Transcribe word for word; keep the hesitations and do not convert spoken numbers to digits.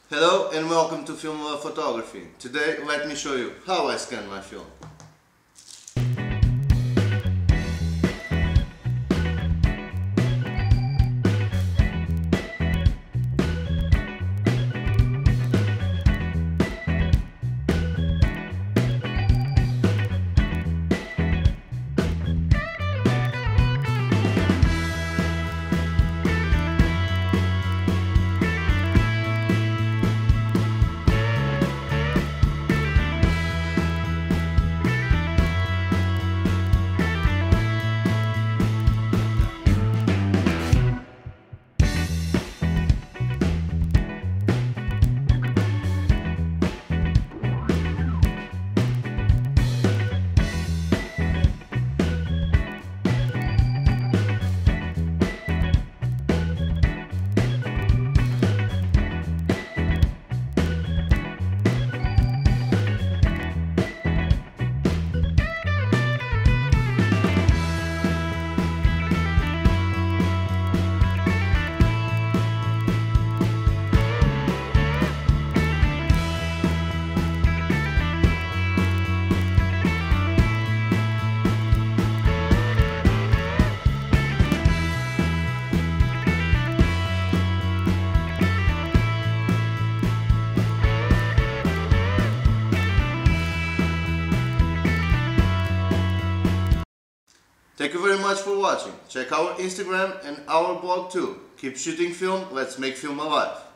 Hello and welcome to Film uh, Photography. Today let me show you how I scan my film. Thank you very much for watching. Check our Instagram and our blog too. Keep shooting film, let's make film alive.